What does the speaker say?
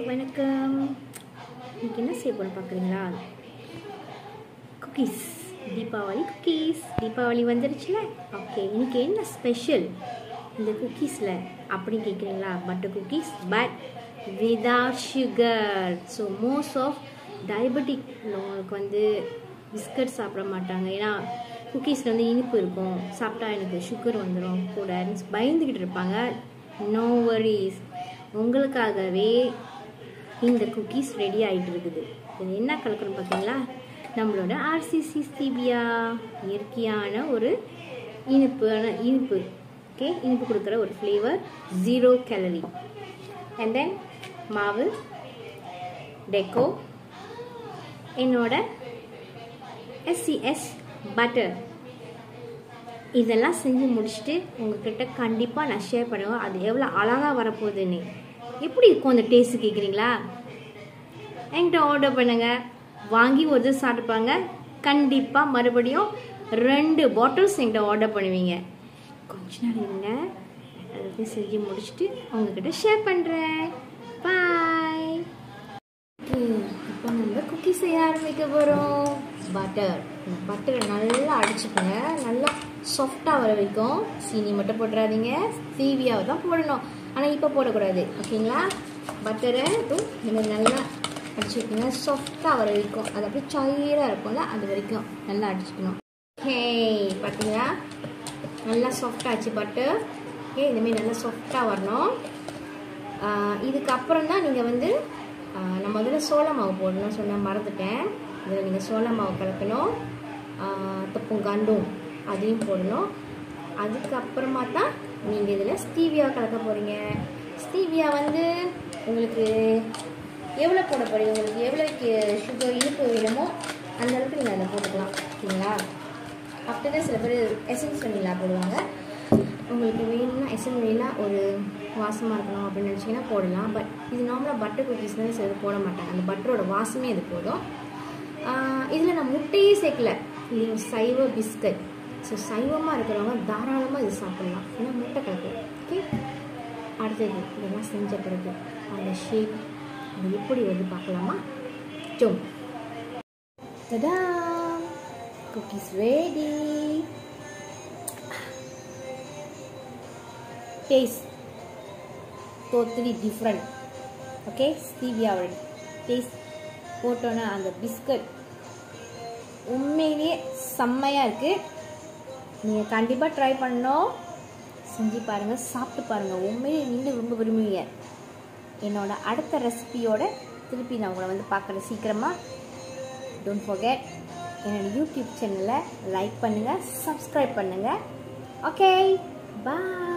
வணக்கம். இன்னைக்கு என்ன செய்ய போகிறோம் பார்க்குறீங்களா? குக்கீஸ். தீபாவளி குக்கீஸ். தீபாவளி வந்துருச்சுல. ஓகே, இன்னைக்கு என்ன ஸ்பெஷல் இந்த குக்கீஸில் அப்படின்னு கேட்குறீங்களா? Butter cookies but without sugar. So most of diabetic உள்ளவங்களுக்கு வந்து பிஸ்கட் சாப்பிட மாட்டாங்க. ஏன்னா குக்கீஸில் வந்து இனிப்பு இருக்கும், சாப்பிட்டா எனக்கு சுகர் வந்துடும் கூட பயந்துக்கிட்டு இருப்பாங்க. நோ வரிஸ், உங்களுக்காகவே இந்த குக்கீஸ் ரெடி ஆகிட்டு இருக்குது. இது என்ன கலக்கணும் பார்த்தீங்களா? நம்மளோட ஆர்சிசி ஸ்டீவியா, இயற்கையான ஒரு இனிப்பு. ஓகே, இனிப்பு கொடுக்குற ஒரு ஃப்ளேவர், 0 கேலரி. அண்ட் தென் மாவு, டெக்கோ, என்னோட SCS பட்டர், இதெல்லாம் செஞ்சு முடிச்சுட்டு உங்ககிட்ட கண்டிப்பாக நான் ஷேர் பண்ணுவேன் அது எவ்வளோ அழகாக வரப்போகுதுன்னு. எப்படி இருக்கும் அந்த டேஸ்ட்டு கேட்குறீங்களா? என்கிட்ட ஆர்டர் பண்ணுங்கள், வாங்கி ஒரு இது சாப்பிட்டுப்பாங்க. கண்டிப்பாக மறுபடியும் 2 பாட்டில்ஸ் என்கிட்ட ஆர்டர் பண்ணுவீங்க. கொஞ்ச நாள் இருங்க, எல்லாத்தையும் செஞ்சு முடிச்சுட்டு உங்ககிட்ட ஷேர் பண்ணுறேன். பாய். இப்போ நம்ம குக்கி செய்ய ஆரம்பிக்க போகிறோம். பட்டரை நல்லா அடிச்சுக்கோங்க, நல்லா சாஃப்டாக வர வரைக்கும். சீனி மட்டும் போட்டுறாதீங்க, ஸ்டீவியாவை தான் போடணும். ஆனால் இப்போ போடக்கூடாது, ஓகேங்களா? பட்டரை நீங்கள் நல்லா அடிச்சுக்கோங்க, சாஃப்டாக வர வரைக்கும். அது அப்படியே சாயராக இருக்கும்ல, அது வரைக்கும் நல்லா அடிச்சுக்கணும். ஹே, பார்த்தீங்களா? நல்லா சாஃப்டாகிடுச்சு பட்டர். ஓகே, இந்தமாரி நல்லா சாஃப்டாக வரணும். இதுக்கப்புறம் தான் நீங்கள் வந்து நம்ம இதில் சோள மாவு போடணும் சொன்ன மறந்துட்டேன். இதில் நீங்கள் சோள மாவு கலக்கணும், தப்பும் கண்டும் அதையும் போடணும். அதுக்கப்புறமா தான் நீங்கள் இதில் ஸ்டீவியா கலக்க போகிறீங்க. ஸ்டீவியா வந்து உங்களுக்கு எவ்வளோ போட போகிறீங்க, உங்களுக்கு எவ்வளோக்கு சுகர் இனிப்பு வேணுமோ அந்த அளவுக்கு நீங்கள் அதை போட்டுக்கலாம், ஓகேங்களா? அப்படின்னா சில பேர் எசன்ஸ் வெண்ணிலா போடுவாங்க. உங்களுக்கு வேணும்னா எசன்ஸ் வெண்ணிலா ஒரு வாசமாக இருக்கணும் அப்படின்னு நினச்சிங்கன்னா போடலாம். பட் இது நார்மலாக பட்டர் குக்கீஸ்னாலே சில போட மாட்டாங்க, அந்த பட்டரோட வாசமே இது போதும். இதில் நான் முட்டையே சேர்க்கல, இது சைவ பிஸ்கட். ஸோ சைவமாக இருக்கிறவங்க தாராளமாக இது சாப்பிட்லாம், ஏன்னா முட்டை கலக்கு. ஓகே, அடுத்தது இதெல்லாம் செஞ்ச பிறகு அந்த ஷேப் அது எப்படி வந்து பார்க்கலாமா? ஜோம், tada, cookies ready. Taste totally different. Okay, ஸ்டீவியாவோட டேஸ்ட் போட்டோன்னா அந்த பிஸ்கட் உண்மையிலேயே செம்மையாக இருக்குது. நீங்கள் கண்டிப்பாக ட்ரை பண்ணணும், செஞ்சு பாருங்கள், சாப்பிட்டு பாருங்கள். உண்மையிலே நீங்கள் ரொம்ப விரும்புவீங்க. என்னோட அடுத்த ரெசிபியோட திருப்பி நான் உங்களை வந்து பார்க்குறேன் சீக்கிரமாக. டோன்ட் ஃபர்கெட், என்னோடய யூடியூப் சேனலை லைக் பண்ணுங்கள், சப்ஸ்கிரைப் பண்ணுங்கள். ஓகே, பாய்.